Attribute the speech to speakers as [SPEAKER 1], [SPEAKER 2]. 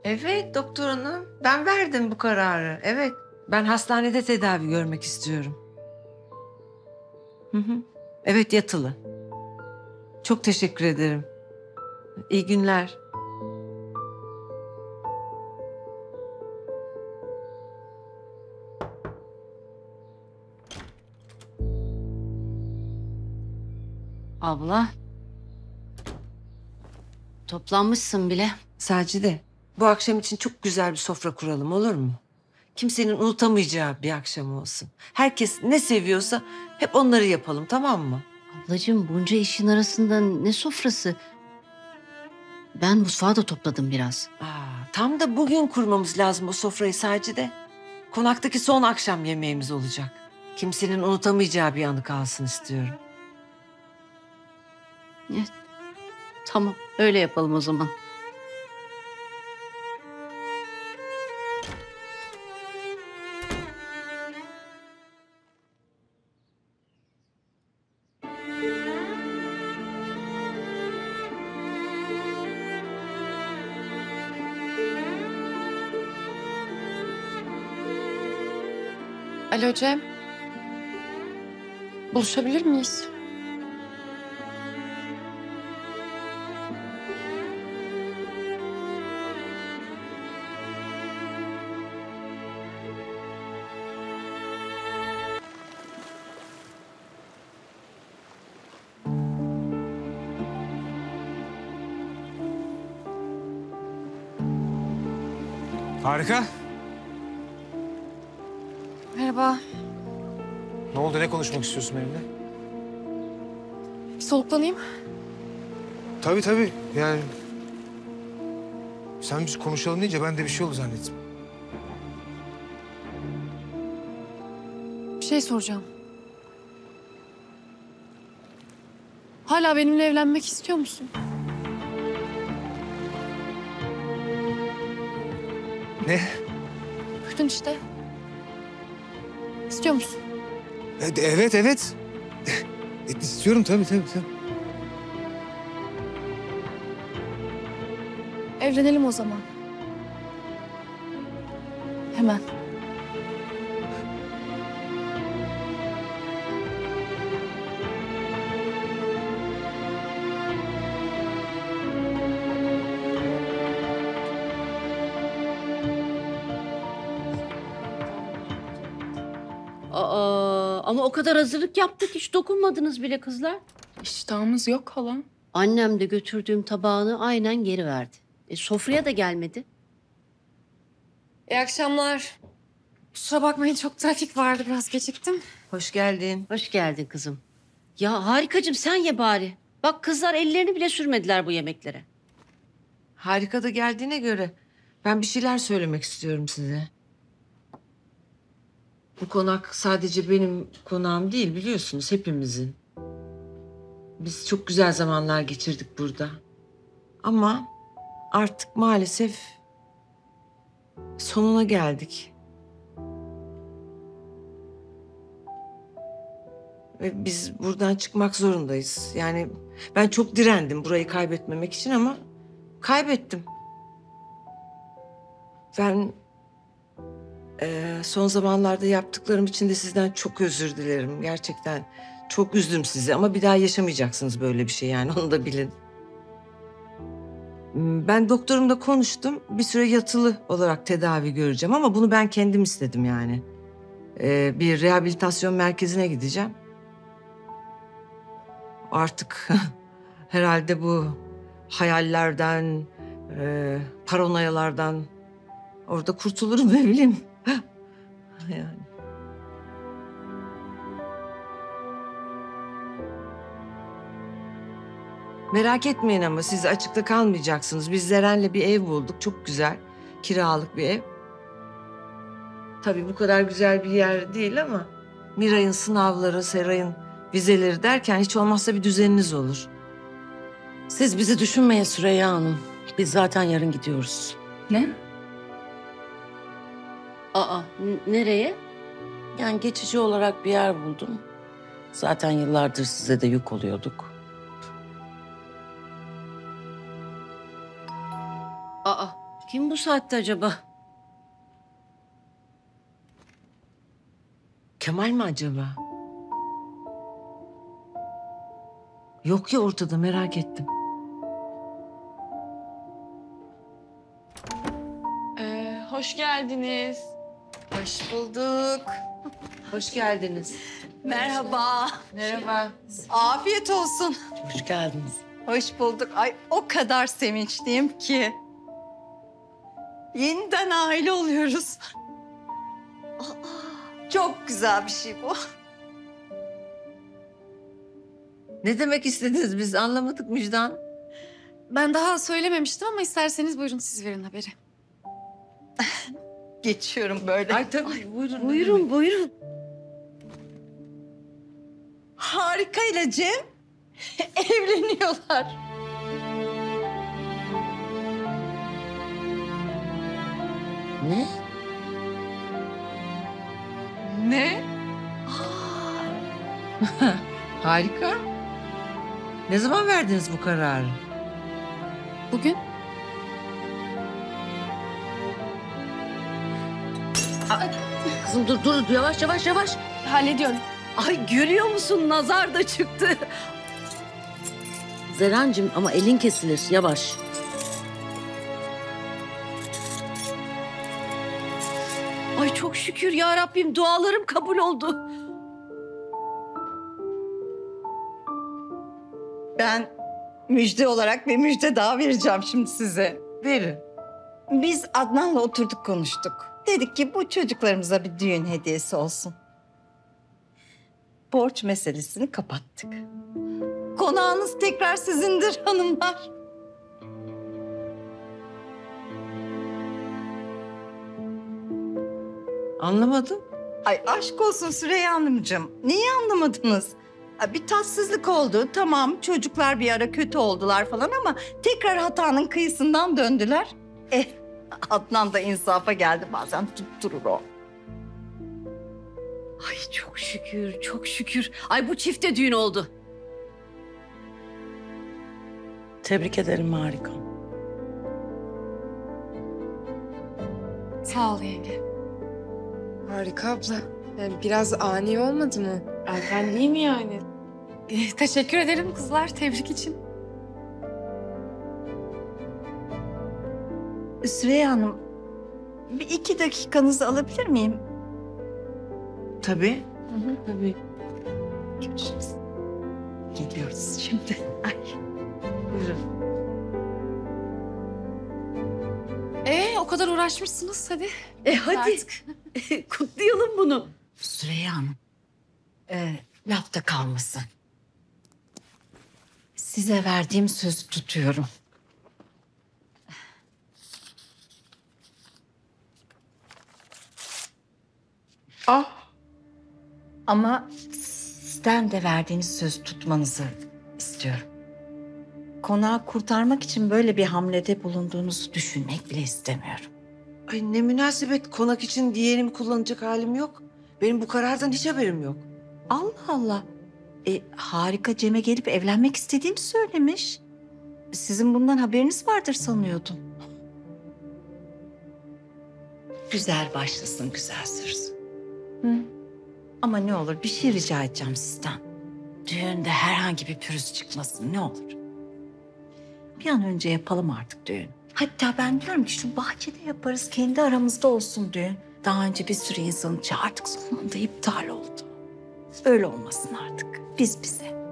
[SPEAKER 1] Evet doktor hanım. Ben verdim bu kararı. Evet. Ben hastanede tedavi görmek istiyorum. Hı hı. Evet yatılı. Çok teşekkür ederim. İyi günler.
[SPEAKER 2] Abla, toplanmışsın bile.
[SPEAKER 1] Sacide, bu akşam için çok güzel bir sofra kuralım olur mu? Kimsenin unutamayacağı bir akşam olsun. Herkes ne seviyorsa hep onları yapalım, tamam mı?
[SPEAKER 2] Ablacığım bunca işin arasında ne sofrası? Ben mutfağı da topladım biraz.
[SPEAKER 1] Tam da bugün kurmamız lazım o sofrayı Sacide. Konaktaki son akşam yemeğimiz olacak. Kimsenin unutamayacağı bir anı kalsın istiyorum.
[SPEAKER 2] Evet, tamam, öyle yapalım o zaman.
[SPEAKER 3] Alo Cem. Buluşabilir miyiz?
[SPEAKER 4] Harika.
[SPEAKER 3] Merhaba.
[SPEAKER 4] Ne oldu? Ne konuşmak istiyorsun benimle?
[SPEAKER 3] Bir soluklanayım.
[SPEAKER 4] Tabii. Yani sen biz konuşalım deyince ben de bir şey oldu zannettim.
[SPEAKER 3] Bir şey soracağım. Hala benimle evlenmek istiyor musun?
[SPEAKER 4] Ne?
[SPEAKER 3] Bıktın işte. İstiyor musun?
[SPEAKER 4] Evet. İstiyorum tabii.
[SPEAKER 3] Evlenelim o zaman. Hemen.
[SPEAKER 2] Ama o kadar hazırlık yaptık, hiç dokunmadınız bile kızlar.
[SPEAKER 3] İştahımız yok hala.
[SPEAKER 2] Annem de götürdüğüm tabağını aynen geri verdi. Sofraya da gelmedi.
[SPEAKER 3] İyi akşamlar. Kusura bakmayın çok trafik vardı biraz geciktim.
[SPEAKER 1] Hoş geldin.
[SPEAKER 2] Hoş geldin kızım. Ya harikacığım sen ye bari. Bak kızlar ellerini bile sürmediler bu yemeklere.
[SPEAKER 1] Harika da geldiğine göre ben bir şeyler söylemek istiyorum size. Bu konak sadece benim konağım değil biliyorsunuz hepimizin. Biz çok güzel zamanlar geçirdik burada. Ama artık maalesef sonuna geldik. Ve biz buradan çıkmak zorundayız. Yani ben çok direndim burayı kaybetmemek için ama kaybettim. Ben son zamanlarda yaptıklarım için de sizden çok özür dilerim. Gerçekten çok üzdüm sizi ama bir daha yaşamayacaksınız böyle bir şey yani onu da bilin. Ben doktorumla konuştum. Bir süre yatılı olarak tedavi göreceğim ama bunu ben kendim istedim yani. Bir rehabilitasyon merkezine gideceğim. Artık herhalde bu hayallerden, paranoyalardan orada kurtulurum ne bileyim. Yani. Merak etmeyin ama siz açıkta kalmayacaksınız. Biz Zeren'le bir ev bulduk. Çok güzel. Kiralık bir ev. Tabii bu kadar güzel bir yer değil ama Miray'ın sınavları, Seray'ın vizeleri derken hiç olmazsa bir düzeniniz olur.
[SPEAKER 5] Siz bizi düşünmeyin Süreyya Hanım. Biz zaten yarın gidiyoruz.
[SPEAKER 3] Ne?
[SPEAKER 2] Nereye?
[SPEAKER 5] Yani geçici olarak bir yer buldum. Zaten yıllardır size de yük oluyorduk.
[SPEAKER 2] Kim bu saatte acaba?
[SPEAKER 1] Kemal mi acaba? Yok ya ortada, merak ettim.
[SPEAKER 3] Hoş geldiniz.
[SPEAKER 6] Hoş bulduk.
[SPEAKER 1] Hoş geldiniz.
[SPEAKER 6] Merhaba.
[SPEAKER 1] Merhaba.
[SPEAKER 6] Afiyet olsun.
[SPEAKER 5] Hoş geldiniz.
[SPEAKER 6] Hoş bulduk. Ay o kadar sevinçliyim ki. Yeniden aile oluyoruz. Çok güzel bir şey bu.
[SPEAKER 1] Ne demek istediniz, biz anlamadık Müjdan.
[SPEAKER 3] Ben daha söylememiştim ama isterseniz buyurun siz verin haberi.
[SPEAKER 6] Geçiyorum böyle.
[SPEAKER 1] Ay tabii, buyurun.
[SPEAKER 2] Buyurun buyurun.
[SPEAKER 6] Harika ile Cem evleniyorlar.
[SPEAKER 5] Ne?
[SPEAKER 3] Ne?
[SPEAKER 1] Harika. Ne zaman verdiniz bu kararı?
[SPEAKER 3] Bugün?
[SPEAKER 2] Kızım dur yavaş yavaş.
[SPEAKER 3] Hallediyorum.
[SPEAKER 2] Ay görüyor musun, nazar da çıktı.
[SPEAKER 5] Zerencim ama elin kesilir yavaş.
[SPEAKER 2] Ay çok şükür ya Rabbim, dualarım kabul oldu.
[SPEAKER 6] Ben müjde olarak bir müjde daha vereceğim şimdi size.
[SPEAKER 1] Verin.
[SPEAKER 6] Biz Adnan'la oturduk konuştuk. Dedik ki bu çocuklarımıza bir düğün hediyesi olsun. Borç meselesini kapattık. Konağınız tekrar sizindir hanımlar.
[SPEAKER 1] Anlamadım.
[SPEAKER 6] Ay aşk olsun Süreyya Hanımcığım. Neyi anlamadınız? Bir tatsızlık oldu. Tamam çocuklar bir ara kötü oldular falan ama tekrar hatanın kıyısından döndüler. Adnan da insafa geldi, bazen tutturur o.
[SPEAKER 2] Ay çok şükür, çok şükür. Ay bu çifte düğün oldu.
[SPEAKER 5] Tebrik ederim, harika.
[SPEAKER 3] Sağ ol yenge.
[SPEAKER 7] Harika abla. Yani biraz ani olmadı mı?
[SPEAKER 3] Erken değil mi yani? Teşekkür ederim kızlar tebrik için.
[SPEAKER 6] Süreyya Hanım, bir 2 dakikanızı alabilir miyim?
[SPEAKER 1] Tabii. Tabii.
[SPEAKER 6] Görüşürüz. Geliyoruz şimdi. Ay.
[SPEAKER 1] Buyurun.
[SPEAKER 3] O kadar uğraşmışsınız hadi.
[SPEAKER 2] Hadi
[SPEAKER 3] Artık.
[SPEAKER 2] kutlayalım bunu.
[SPEAKER 6] Süreyya Hanım, lafta kalmasın. Size verdiğim sözü tutuyorum. Ama sizden de verdiğiniz sözü tutmanızı istiyorum. Konağı kurtarmak için böyle bir hamlede bulunduğunuzu düşünmek bile istemiyorum.
[SPEAKER 1] Ay ne münasebet, konak için diğerimi kullanacak halim yok. Benim bu karardan hiç haberim yok.
[SPEAKER 6] Allah Allah. Harika Cem'e gelip evlenmek istediğini söylemiş. Sizin bundan haberiniz vardır sanıyordum. Güzel başlasın, güzel sürsün. Hı? Ama ne olur bir şey rica edeceğim sizden. Düğünde herhangi bir pürüz çıkmasın, ne olur. Bir an önce yapalım artık düğün. Hatta ben diyorum ki şu bahçede yaparız, kendi aramızda olsun düğün. Daha önce bir sürü insanı çağırdık, sonunda iptal oldu. Öyle olmasın artık, biz bize.